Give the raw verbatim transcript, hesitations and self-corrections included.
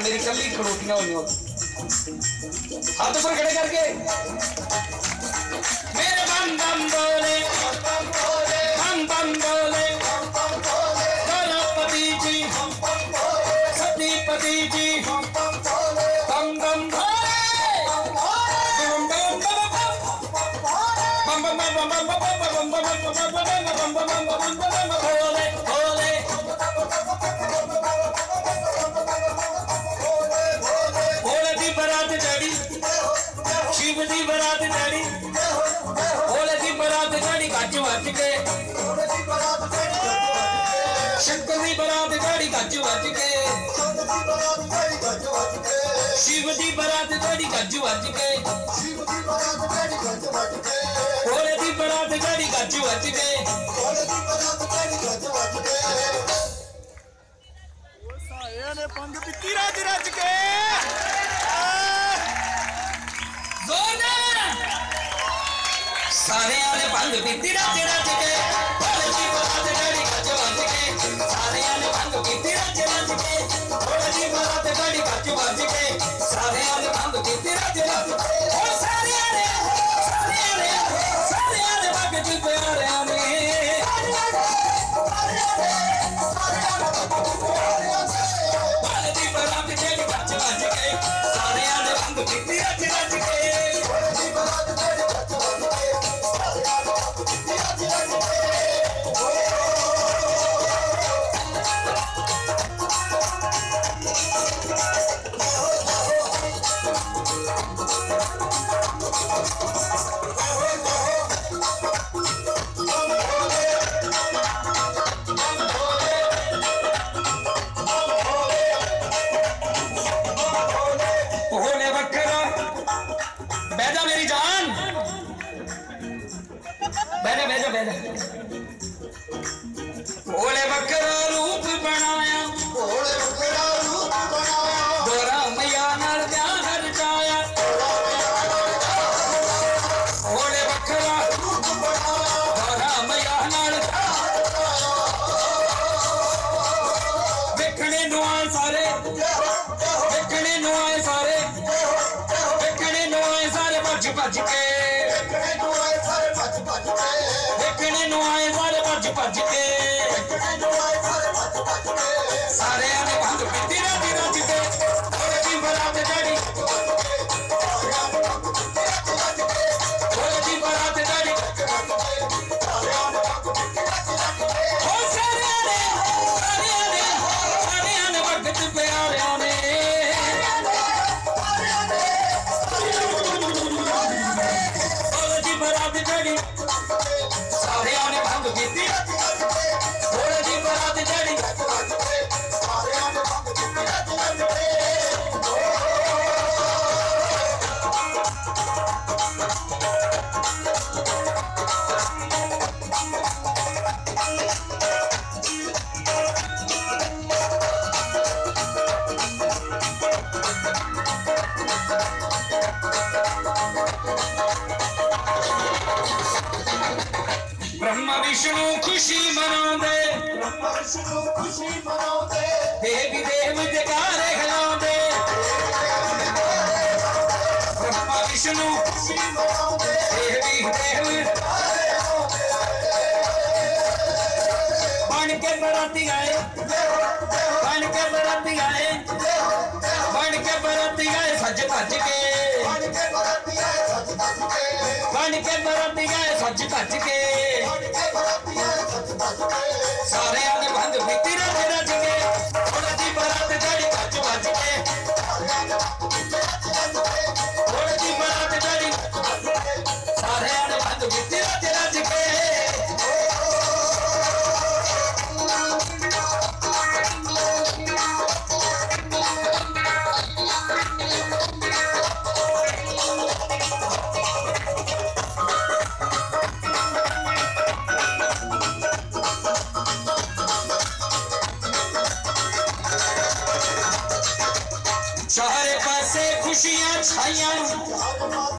मेरी कली खड़ोतियां हुई हाथ ऊपर खड़े करके मेरे बम बम बोले बम बम बोले गणपति जी सतीपति जी बम बम भोले बम बम बम बम बम भोले भोले भोले दी बरात चढ़ी शिव दी बरात चढ़ी भोले दी बरात चढ़ी गज वज के शंकर दी बरात चढ़ी गज वज के शिव दी बरात चढ़ी गज वज के भोले दी बरात चढ़ी गज वज के ने पंग पीती रज रज के सारे आने भंग पीती रज रज के भोले दी बरात चढ़ी गज वज के सारे आने भंग पीती रज रज के भोले दी बरात चढ़ी गज वज के सारे आने भंग पीती रज रज के ओ सारे आने सारे आने सारे आने भंग दी प्यारे आने भोले दी बरात चढ़ी गज वज के सारे आने भंग पीती रज रज के बैठा बैठा बैठा भोले बकरा रूप बनाया भोले बकरा रूप बनाया गोरा मैया नाल ध्यान रचाया भोले बकरा रूप बनाया गोरा मैया नाल देखने नु आए सारे देखने नु आए सारे देखने नु आए सारे भज भज के देखने नु आए सारे भज भज के सारे आने भंग पीती रज रज के भोले दी बरात चढ़ी भोले दी बरात चढ़ी ओ सारे आने सारे आने सारे आने भगत प्यारे आने भोले दी बरात चढ़ी सारे आने भंग पीती भोले दी बरात चढ़ी सारे आने भंग पीती ब्रह्मा विष्णु खुशी मनाते ब्रह्मा विष्णु खुशी मनाते देवी देव जयकारे खिलाते ब्रह्मा विष्णु खुशी मनाते देवी देव बन के बराती आए बन के बराती आए बन के बराती आए सज भज के बन के बराती आए सज भज के बन के बराती आए सज भज के सारे आने भंग पीती रज रज के भोले दी बरात चढ़ी गज वज के भोले दी बरात चढ़ी सारे आने भंग पीती रज रज के चारे पासे खुशियां छाइयां